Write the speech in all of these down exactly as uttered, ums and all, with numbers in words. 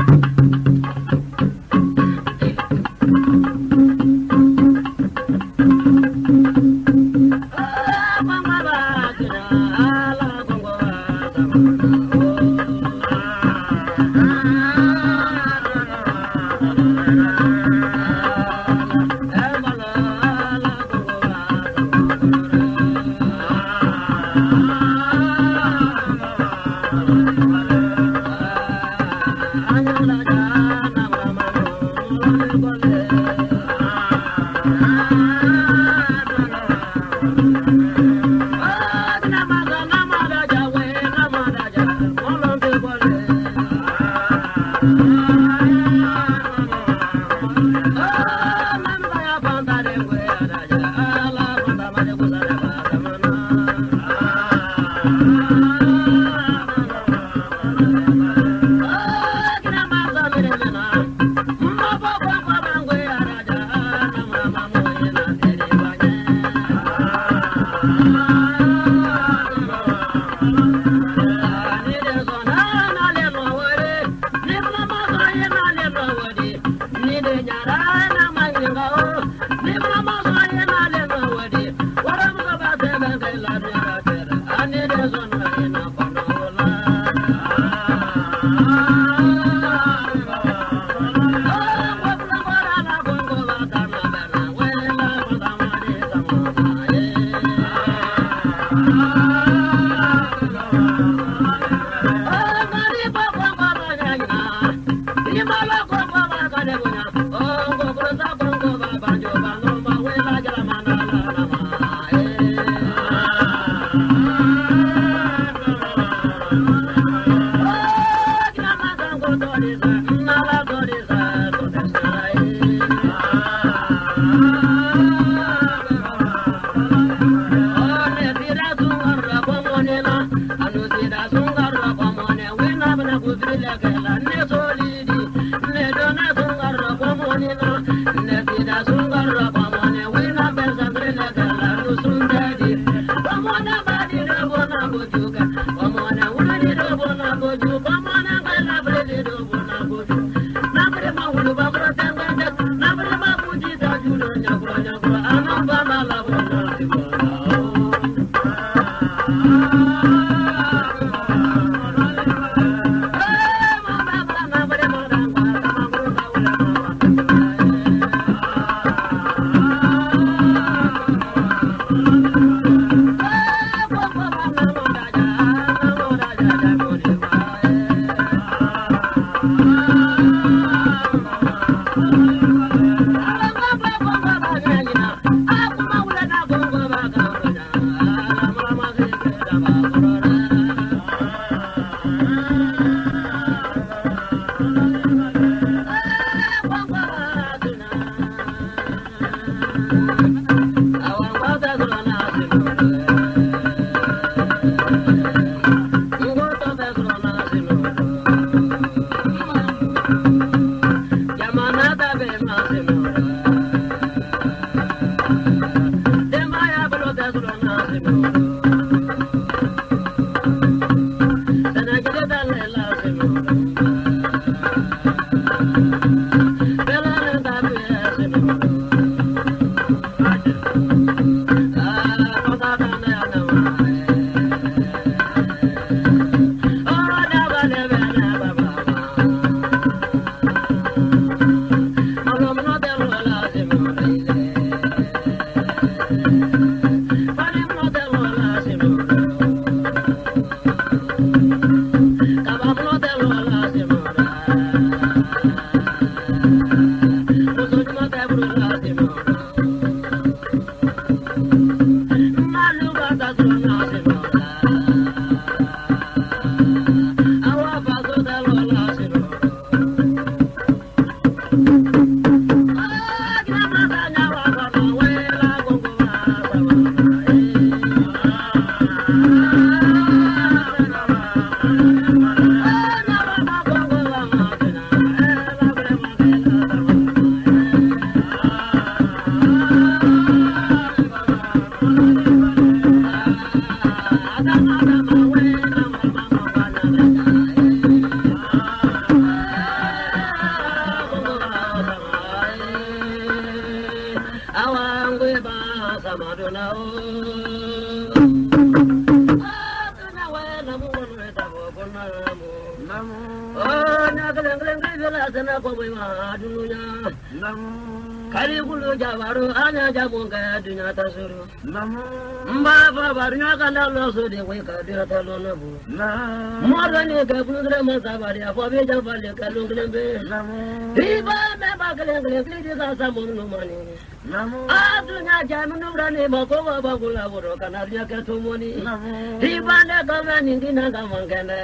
Mama, na o na wa na mu no ta bo ko na mu na mu o na ka leng leng ki la sana ko mai ma dunya na mu kali gulu jawaru anya jamu ka dunya ta suru na mu mba ba barunya ka na lo so de we ka dira ta lo na bu na mo ro ni ka bulu dre ma sa ba ya fo be ja ba le ka long leng be na mu riba me ba ka leng leng ki ka sa mo no ma ni na mu a dunya jamu no ra ni ma ko ba ba ku la bo ro ka na nya ka to mo ni na mu riba ne ka ma ni ki na ka man ka ne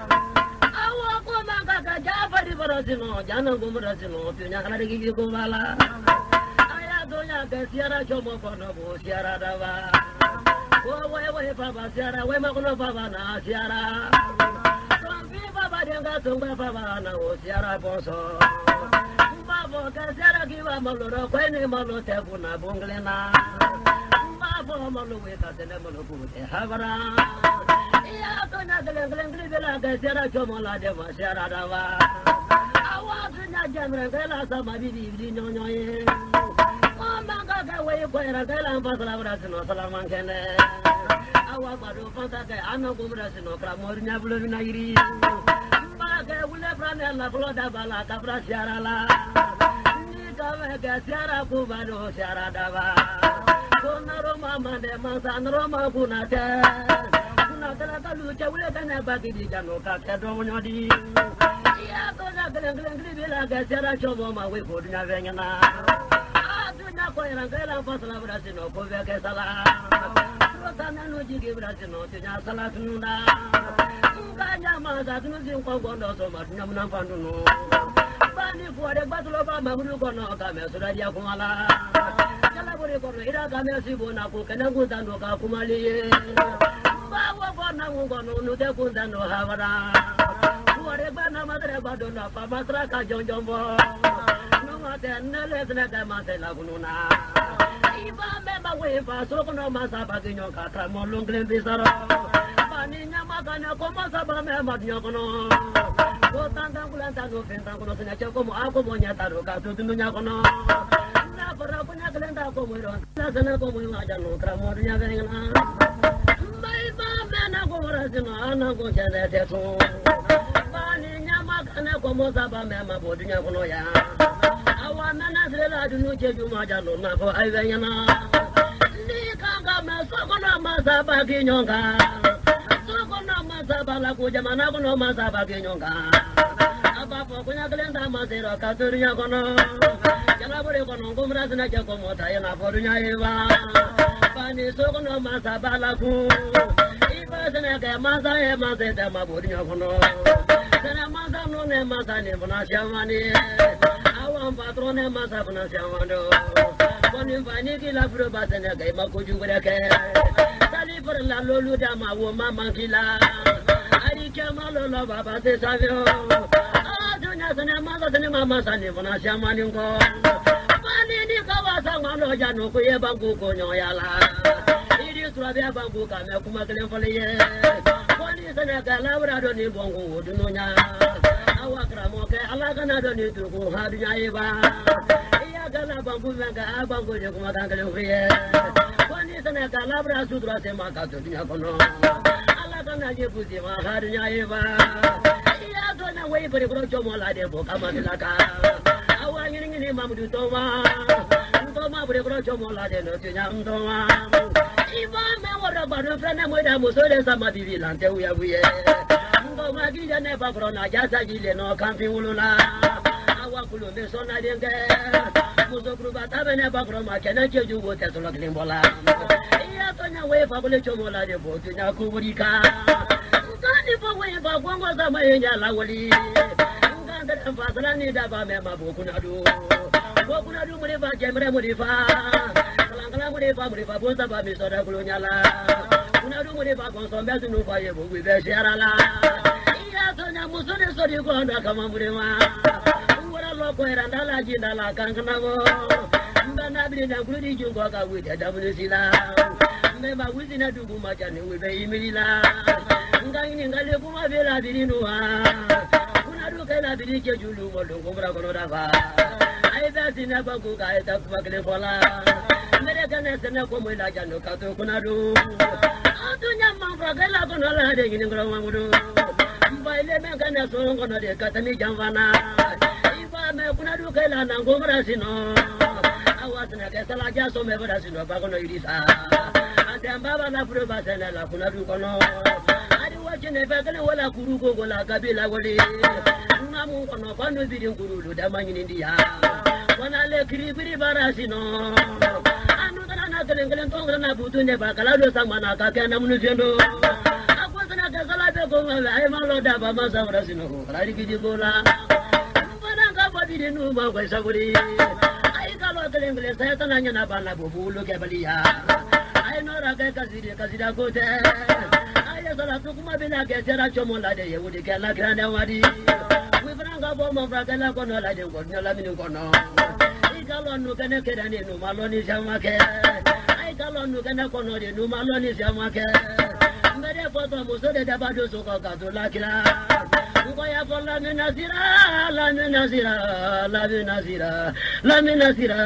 awa ko ma ka ka ja ba ri ba ra si no ja na ko mo ra si no dunya ka na ri ki ko ba la aya dunya ka siara cho mo ko no bo siara da ba wo we we ba ba siara we ma ko no ba ba na siara ton bi ba ba de ga ton ba ba na o siara bo so ba bo ka siara ki ba mo lo ro ko ni mo lo te bu na bungle na ba bo mo lo we ka te ne mo lo bu te ha ba ra ya to na de le le le la ka siara cho mo la de ma siara da ba awa dunya jamre ka la sa ma bi bi bi nyo nyo ye mama ka ka we ko era ka la pa sala bra sino sala man kene awa ba do pa ta ka ano ko bra sino kra mor nya bulo na iri ba ka wule bra ne la bulo da ba la ka bra siara la ni ka we ka siara ku ba do siara da ba ko na ro mama de ma sa na ro ma ku na te na ta la ka lu che wule ka na ba ki di ja no ka ke do nyo di ya ko na glen glen glen bi la ka siara cho mo ma we ko nya ve nya na na ko era ngela pa sala bra sino ko ve ke sala ro ta na no ji ke bra sino te nya sala tunda nga nya ma za tunu ji ko ko ndo so ma nya na pa ndu no ba ni ko de ba lo ba ma ru ko no ka me so ra ya ko ala kala bo re ko no ira ka me si bo na ko kana ko ta no ka ku ma le ba wo ko na wo ko no no te ko ta no ha ba ra ko re ba na ma re ba do na pa ma tra ka jong jong bo tenele tena ma te la kununa iba me ba we ba so kono ma sa ba kinyo ka tra mo long glen bisaro ba ni nya ma ka na ko ma sa ba me ma nyo kono ko tan tan kulan tan no fen tan kono tena che ko mo a ko mo nya ta ro ka tu tu nya kono na para ko nya glen ta ko mo ro na sana ko mo ma ja no tra mo nya ga na mai ba me na ko ra sino ana ko che ne te so ba ni nya ma ka na ko mo sa ba me ma bo nya kono ya awa nana srela dunu cheju ma jalo na ko ai venyana ni kanga ma sokono ma saba kinyonga sokono ma saba la ko jamana kono ma saba kinyonga aba po kunya glenda ma zero ka turunya kono jala bore kono gumra sna je ko mota yana borunya eva pani sokono ma saba la ku iba sna ke ma sa e ma se ta ma borunya kono sna ma sa no ne ma sa ne bona shamani awan patrone ma sa bona shamando koni vani ki la bro ba sna ke ma ko ju gre ke sali por la lolu da ma wo ma man ki la ari ke ma lo lo ba ba se sa vyo adunya sna ma sa sna ma ma sa ne bona shamani ko pani ni ka wa sa ma lo ja no ko ye ba ku ko nyo ya la iri sura be ba ku ka me kuma kelen fole ye koni sna ka la bra do ni bongo du no nya awa kramo ke ala kana do ni tu ko ha dunya ye ba iya kana bangu me ga bangu je kuma kan kelen ye koni sna ka la bra su dra se ma ka to dunya kono ala kana je bu je ma ha dunya ye ba iya to na we bere ko jo mo la de bo ka ma la ka awa ni ni ma mu du to ma to ma bere ko jo mo la de no tu nya to ma iba me wo ra ba do fra na mo da mo so de sa ma bi bi lan te u ya bu ye ngo ma gi ja ne ba kro na ja sa ji le no kan pi wulu la awa kulo me so na de nge mo so kru ba ta be ne ba kro ma ke na je ju bo te so lo klin bola iya to nya we fa bole jo mo la de bo tu nya ku buri ka ni bo we ba gwa ngo sa ma ye nya la wali nganda fa sala ni da ba me ma bo ku na du bo ku na du mo de ba je mre mo de fa kala mo de ba mo de ba bo sa ba mi so da ku lo nya la ku na du mo de ba ko so me su no fa ye bo we be shara la iya to nya mu so de so de ko anda ka ma mo de ma ngora lo ko era ndala ji ndala kan kana go mbana bi na ku di ju ko ka we de da mo de sila me ba we sina du ku ma ja ne we be imiri la ngai ni ngale ku ma be la bi ni no wa kuna du ke la bi ni ke ju lu mo lo ko bra ko da ba ai ba sina ba ku ka ta ku ba ke le fola American sene como la jano kato kunadu atunya mambra gela kono la de ngin ngro mamudu baile me kana so kono de katami jamvana iba me kunadu kala na ngomra sino awasna ke sala ja so me bada sino ba kono irisa ante ambaba na proba sene la kunadu kono adi wachene bekele wala kurugo gola kabila wali ngamu kono kono bidin kurulu da manyini ndiya wana le kiribiri barasino anu kana kelen kelen tongra na butunde bakala do samana ka kana munusendo akwasana ka sala be ko ay malo da ba masa barasino rari kidi gola bana ka bodide nu ba ko saburi ay kalo kelen kelen saya tananya na bana bobulu ke baliya ay nora ka kasidi kasida ko te ay sala to kuma bina ke jara chomo la de yewudi ke la grande wadi we branga bo mo bragala ko no la de ko no la minu ko no Galon no gana kerani no maloni jamake ai galon no gana kono de no maloni jamake ngare foto muso de dabado so ko ka to lakira ngo ya fola menazira la menazira la menazira la menazira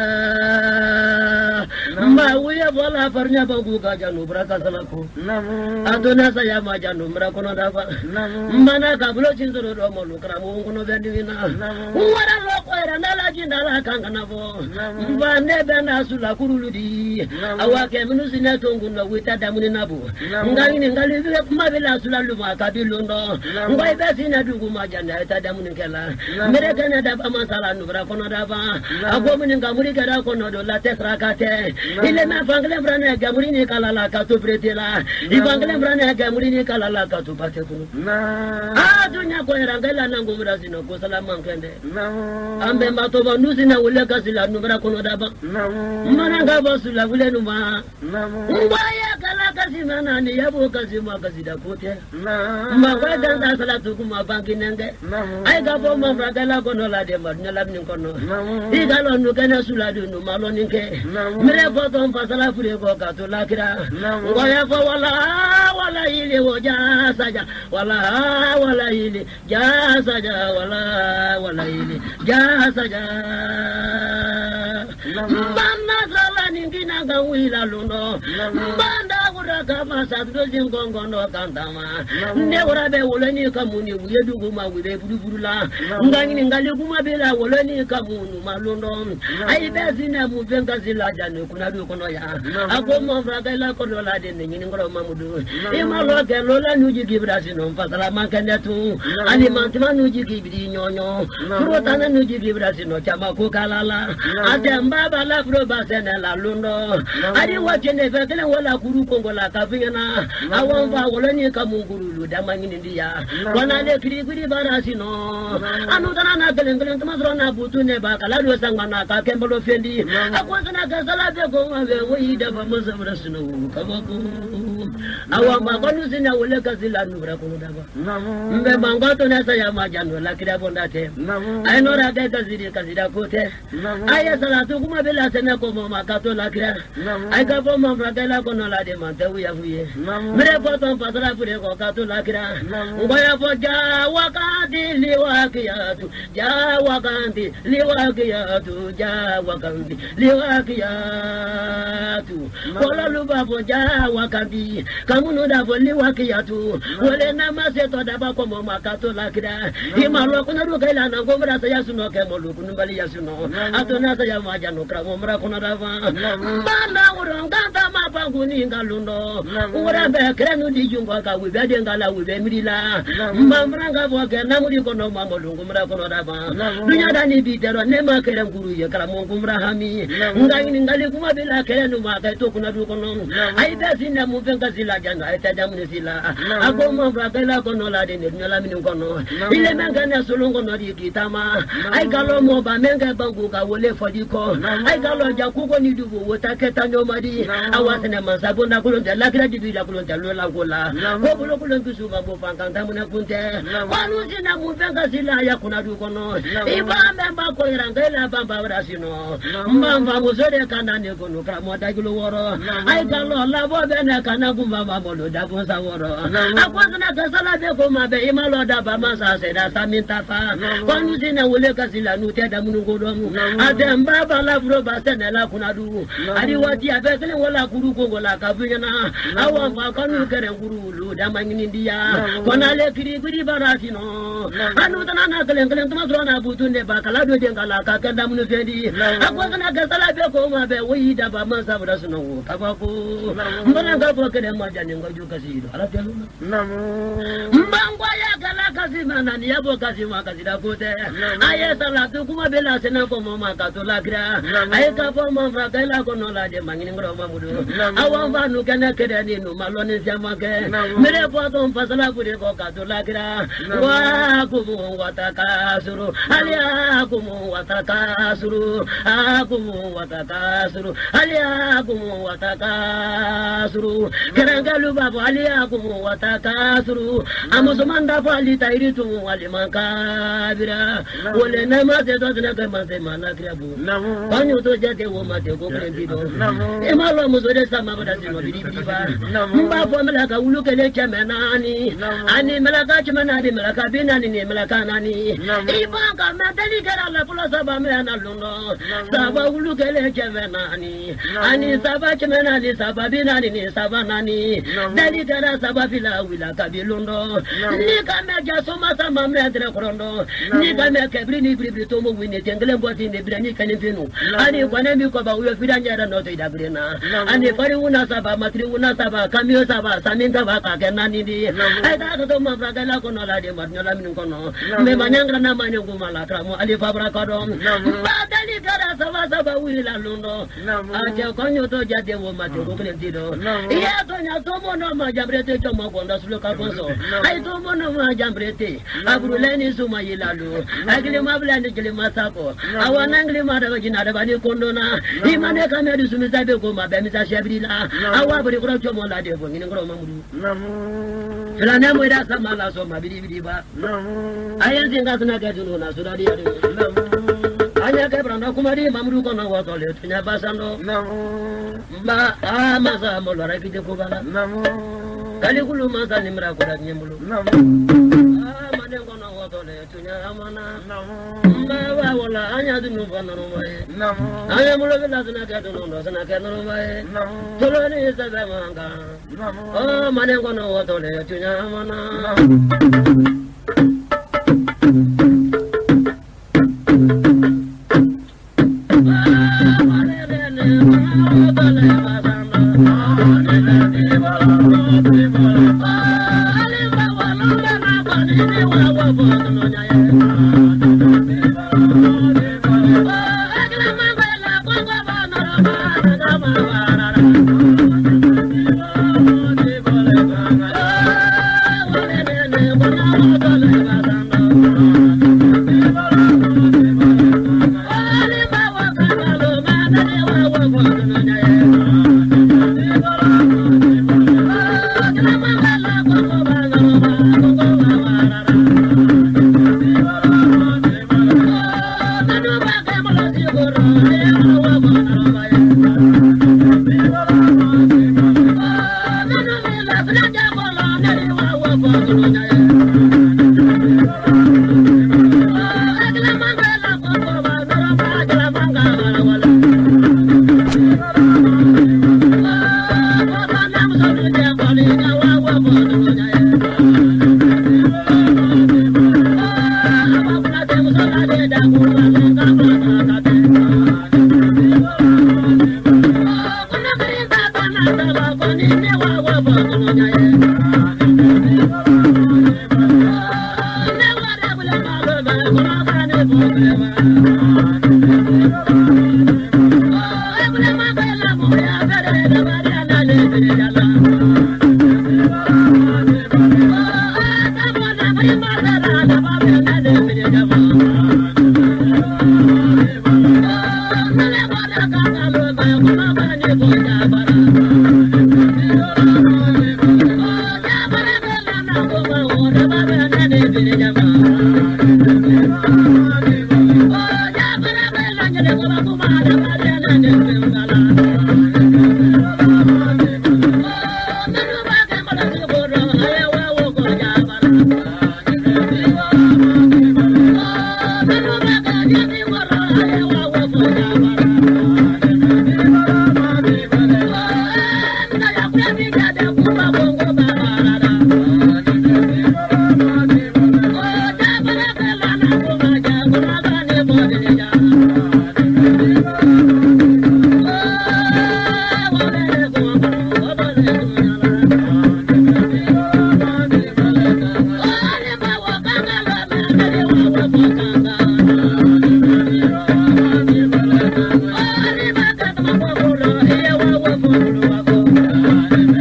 ma uya fola farnya bangu ka janu braka salako adona saya ma janu mra kono daba mana ka bulo chinzoro do mo lukra mo kono bendina wara lo ko era nala jindala kanga nabo mbane bena sula kuruludi awake minusine tongu no wita damuni nabo ngali ngali vile kumabela sula luma kabilundo ngoi besina dugu majana ta damuni kala mere kana daba masala nubra kono daba ago muni ngamuri gara kono do la tesra kate ile ma fangle brane gamuri ni kala la ka to pretela i fangle brane gamuri ni kala la ka to pate kuno ah dunya ko era ngala nangu mrazino ko salama nkende ambe mato banuzi na wule kasila nubra kono daba mana ngaba sula wule numa mbaya kala kasimana ni yabo kasima kasida kote mbaka danda sala tukuma banki nenge ai gabo mambra kala kono la de madnya labni kono igalo no kana sula du no malo ninke mere ko ton pasala fure ko ka to lakira ngoya ko wala wala ile woja saja wala wala ile ja saja wala wala ile ja saja Mbana sala ningina ga wila luno mbanda ura kama sadro zingongo no kantama ne ura be woleni kamuni wuyedu kuma wibe burubula ngani ngali kuma bela woleni kamunu malundo ai bezina mu venga zilaja ne kuna du kono ya akomo fragala kono la de ngini ngoro mamudu e malo ke lola nuji gibrasi no pasala makanya tu alimanti manuji gibri nyonyo protana nuji gibrasi no chama ko kalala adamba bala proba sene la lundo ari wachene fekele wala kuru kongo la kafingana awamba woleni kamunguru damangini ndia wana le kiri kiri barasi no anu dana na gelen gelen tumasro na butune bakala do sangana ka kembolo fendi akwasana ka sala be ko mabe wi da ba musabra sunu kabako awamba konu sina wole kasila nubra ko daba mbe mangoto na saya majano la kira bondate ay nora ga kasiri kasida kote ay salatu kuma bela sene ko mo makato la kira ay ka bo mo fragala kono la de mante uya fuye mere potom pasara fure ko kato la kira ngoya fo ja wakati liwakiyatu ja wakati liwakiyatu ja wakati liwakiyatu wala luba fo ja wakati kamuno da fo liwakiyatu wala na maseto da ba ko mo makato la kira imalo kuna do kaila na ngomra sa yasuno ke mo lu kunu bali yasuno atona sa ya majano kra mo mra kuna da ba bana uranga ta ma panguni ngalundo ura be krenu di jungo ka we be de ngala we be mirila mamranga bo ke namuri kono mamolungu mra kono da ba dunya dani bi tero ne ma kere nguru ye kala mo ngumra hami ngangi ngali kuma bila krenu ma ka to kuna du kono ai da sinna mu venga sila janga ai ta damu sila ako mo bra kala kono la de ne nyala minu kono ile menga na sulungo no di kitama ai galo mo ba menga bangu ka wole fodiko ai galo ja kuko ni dubu wota keta no madi awasene masabona kulo de la gra di bi la kulo de lo la gola ko bulo kulo bisu ba bo fanga tamu na kunte wanu sina mu venga sila ya kuna du kono iba memba ko irangela bamba brasino mbamba mo zore kana ne kono kra mo da gulo woro ai galo la bo be na kana na kumba babolo da bonsa woro akwazana kasala be ko mabe imalo da ba masa se da saminta fa kwanu sina wole kasila nu te da munungo do mu ademba bala bro ba sene la kunadu ari wati abe kele wala kuru ko wala kabunyana awan fa kanu kere nguru lu da mangini dia konale kiri kiri barati no anu tanana kele kele tuma drona butunde ba kala do de kala ka kanda munu fendi akwazana kasala be ko mabe wi da ba masa bra suno kabako mbana ga ko kele ma jani ngo ju kasido ala telu namu mbangwa ya kala kasima nani yabo kasima kasida kote aye salatu kuma bela sena ko mama ka to lagra aye ka fo mama fra kala ko no la de mangini ngro mamudu awan ba nu kana kede ni no maloni jama ke mere po to fasala ku de ko ka to lagra wa kumu watakasuru alia kumu watakasuru akumu watakasuru alia kumu watakasuru kerangalu babu alia kumu watakasuru amusumanda fali tairitu wali makabira wole nama se to na kama se malakrabu banyu to jate wo mate ko prendido e malo musore sama bada sino bidi ba mba fo melaka ulu kele kemenani ani melaka kemenani melaka binani ni melaka nani ibanga madali kala la pulo saba me na luno saba ulu kele kemenani ani saba kemenani saba binani ni saba nani dali kala saba fila wila kabilundo ni kame jasoma sama me entre krondo ni kame kebri ni bri to mo wini tengle boti ni bri ni kanin finu ani kwane mi ko ba uyo fidanya da no to ida brena ani fari una saba matri una saba kamio saba saminga ba ka kenani ni ai da to ma braga la ko no la de mat nyola min ko no me manyangra na mane nguma la tramo ali fabra ka do ba dali kara saba saba wila lundo aje ko nyoto jade wo mate ko klen tido iya to nya to mo no ma jabrete to mo ko nda sulo ka bonso ai to mo no ma jambrete abruleni suma yilalu agli mabla ni gli masako awana ngli mara jina da bani kondona imane kame du sumi sabe ko ma be mi sa shebrila awa buri ko to mo la de ko ngini ngro mamudu fela ne mo ida sama la so ma bidi bidi ba ayen singa sna ka tunu na sura dia de anya ke branda kumari mamudu ko no wa to le tunya basando ba ama sa mo la rapide ko bala kali kulu masa nimra ko da nyembulu mane kono wotole tunya amana mba wa wala anya dunu banaro mai anya mulo bela sna ka dunu ndo sna ka no mai tolo ni sa ba manga oh mane kono wotole tunya amana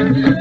Thank you.